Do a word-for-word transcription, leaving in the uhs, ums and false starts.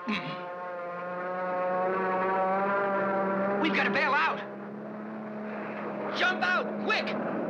We've got to bail out. Jump out, quick!